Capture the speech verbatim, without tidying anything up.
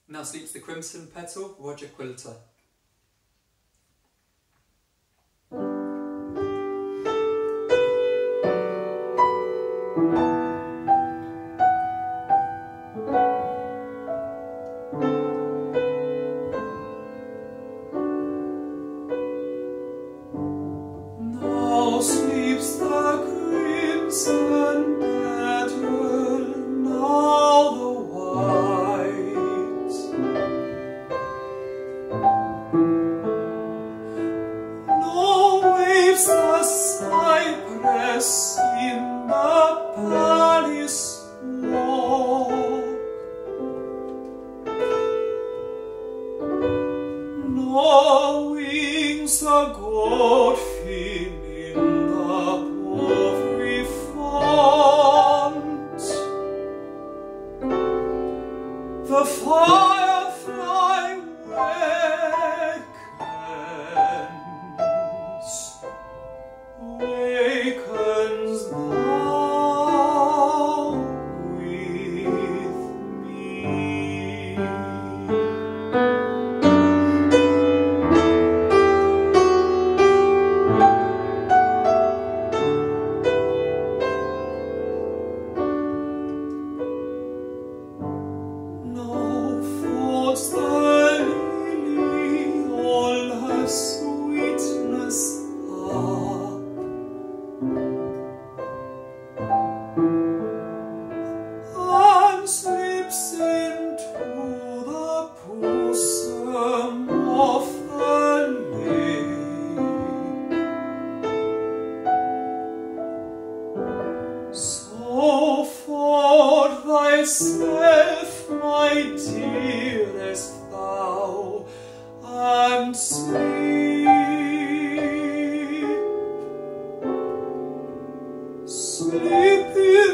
Now sleeps the crimson petal, Rodger Quilter. Now sleeps the crimson petal, now the white. Now waves the cypress in the palace walk. Now wings the goldfin in the porphyry font. The firefly wakens, wakens thou with me. Falls the lily all her sweetness up, and slips into the bosom of the lake. So for thyself, my dearest thou, and sleep, sleep in